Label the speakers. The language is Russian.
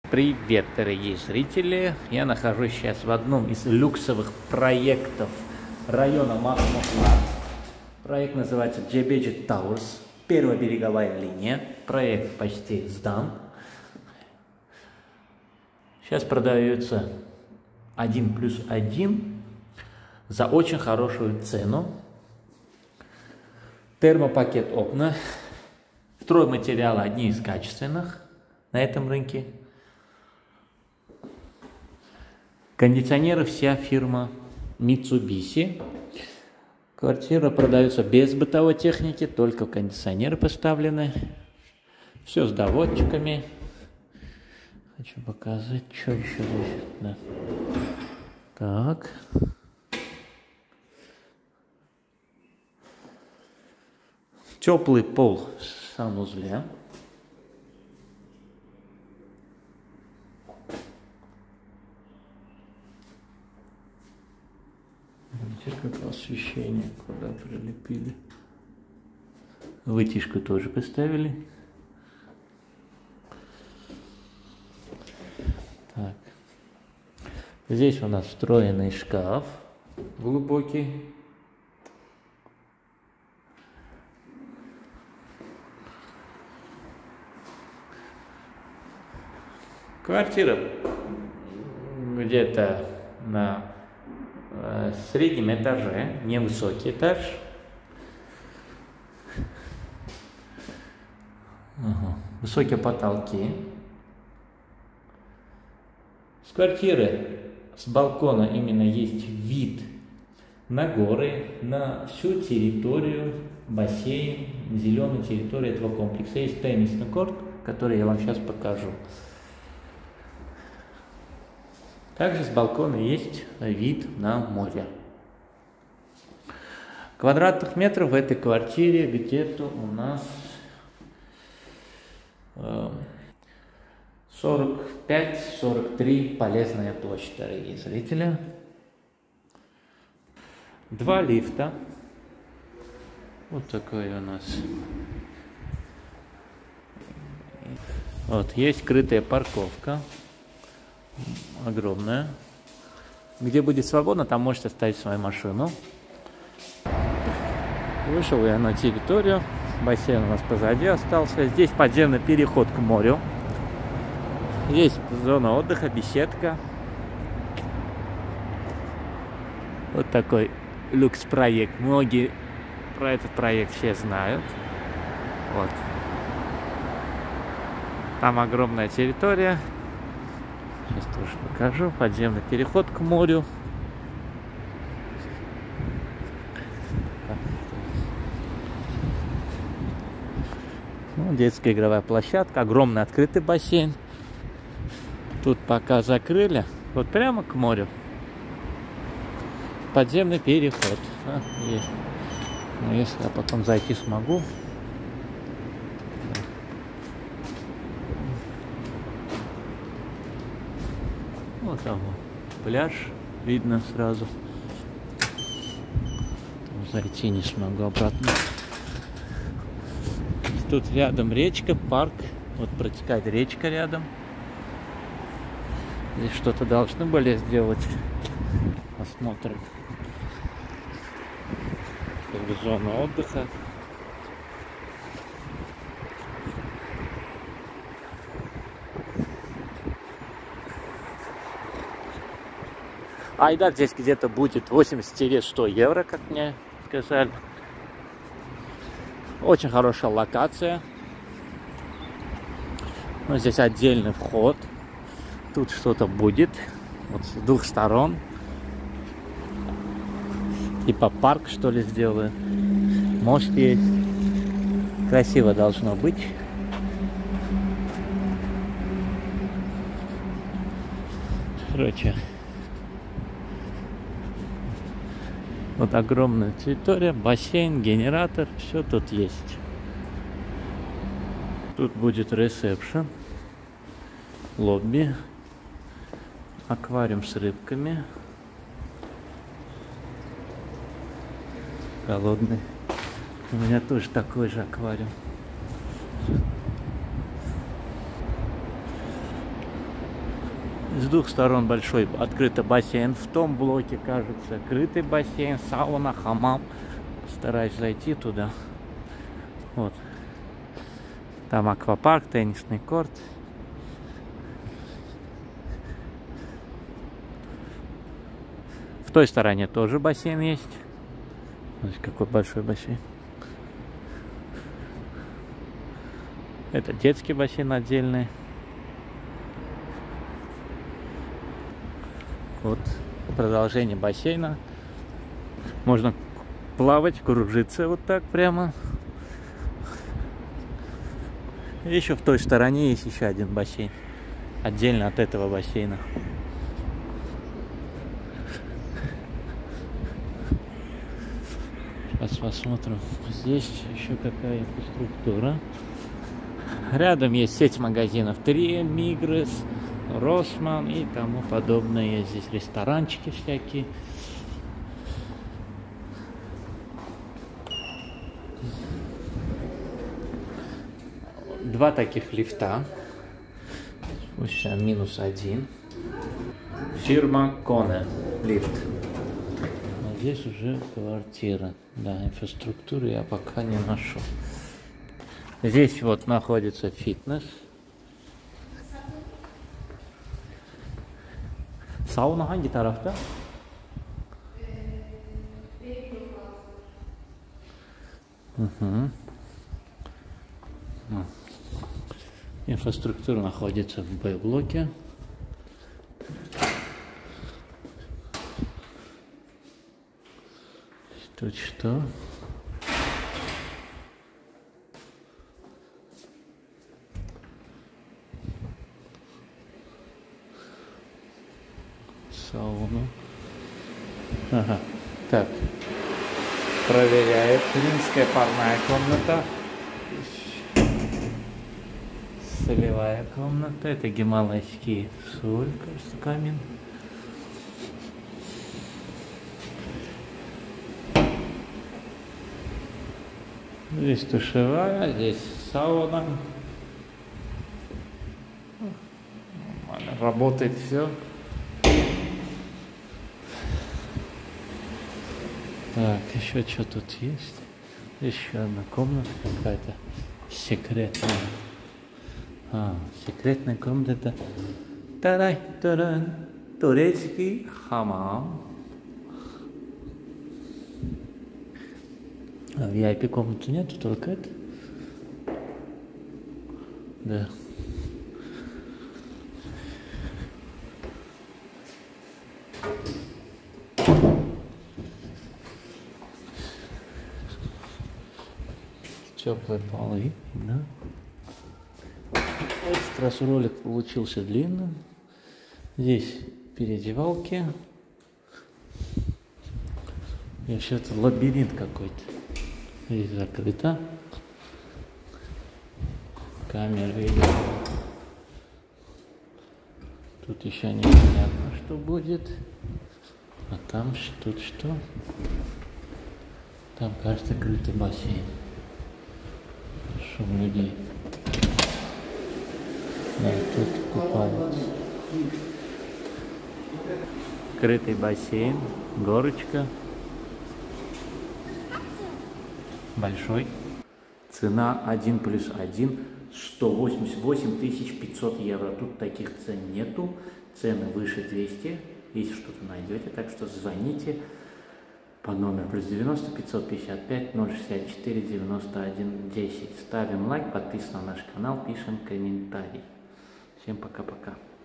Speaker 1: Привет, дорогие зрители! Я нахожусь сейчас в одном из люксовых проектов района Махмутлар. Проект называется Джебеджи Towers, первая береговая линия. Проект почти сдан. Сейчас продается 1+1 за очень хорошую цену. Термопакет окна. Стройматериалы одни из качественных на этом рынке. Кондиционеры вся фирма Mitsubishi. Квартира продается без бытовой техники, только кондиционеры поставлены. Все с доводчиками. Хочу показать, что еще здесь. Да. Так. Теплый пол в санузле. Как освещение, куда прилепили. Вытяжку тоже поставили. Так. Здесь у нас встроенный шкаф глубокий. Квартира где-то на среднем этаже, невысокий этаж. Высокие потолки. С квартиры, с балкона именно есть вид на горы, на всю территорию, бассейн, зеленую территорию этого комплекса. Есть теннисный корт, который я вам сейчас покажу. Также с балкона есть вид на море. Квадратных метров в этой квартире где-то у нас 45-43 полезная площадь, дорогие зрители. 2 лифта. Вот такой у нас. Вот, есть крытая парковка. Огромная. Где будет свободно, там можете оставить свою машину. Вышел я на территорию. Бассейн у нас позади остался. Здесь подземный переход к морю. Есть зона отдыха, беседка. Вот такой люкс-проект. Многие про этот проект все знают. Вот. Там огромная территория. Сейчас тоже покажу. Подземный переход к морю. Ну, детская игровая площадка. Огромный открытый бассейн. Тут пока закрыли. Вот прямо к морю. Подземный переход. Есть. Но если я потом зайти смогу. Вот там пляж видно сразу. Зайти не смогу обратно. Тут рядом речка, парк. Вот протекает речка рядом. Здесь что-то должны были сделать. Посмотрим. Тут зона отдыха. Айдар здесь где-то будет 80-100 евро, как мне сказали. Очень хорошая локация. Но здесь отдельный вход. Тут что-то будет. Вот с 2 сторон. Типа парк, что ли, сделают. Мост есть. Красиво должно быть. Короче. Вот огромная территория, бассейн, генератор, все тут есть. Тут будет ресепшн, лобби, аквариум с рыбками. Холодный. У меня тоже такой же аквариум. С двух сторон большой открытый бассейн. В том блоке, кажется, открытый бассейн, сауна, хамам. Стараюсь зайти туда. Вот. Там аквапарк, теннисный корт. В той стороне тоже бассейн есть. Смотрите, какой большой бассейн. Это детский бассейн отдельный. Вот продолжение бассейна. Можно плавать, кружиться вот так прямо. И еще в той стороне есть еще один бассейн. Отдельно от этого бассейна. Сейчас посмотрим. Здесь еще какая инфраструктура. Рядом есть сеть магазинов 3, Мигрос, Росман и тому подобное. Здесь ресторанчики всякие. Два таких лифта. -1. Фирма Коне лифт. А здесь уже квартира. Да, инфраструктуру я пока не нашел. Здесь вот находится фитнес. Sauna hangi tarafta? Инфраструктура находится в Б-блоке. Тут что? Сауну. Ага. Так. Проверяет. Римская парная комната. Солевая комната. Это гималайский соль, кажется, камень. Здесь душевая, здесь сауна. Нормально, работает все. Так, еще что тут есть? Еще одна комната какая-то секретная. Секретная комната. Тарай-таран, турецкий хамам. А VIP комнаты нету, только это. Да. Теплые полы, да. Этот раз ролик получился длинным. Здесь переодевалки. И вообще это лабиринт какой-то. Здесь закрыто. Камера видео. Тут еще непонятно, что будет. А там тут что? Там, кажется, крытый бассейн. Шум людей. Да, тут купаются. Крытый бассейн, горочка. Большой. Цена 1+1 188 500 евро. Тут таких цен нету. Цены выше 200. Если что-то найдете, так что звоните по номеру +90 555 064 91 10. Ставим лайк, подписываемся на наш канал, пишем комментарий. Всем пока-пока.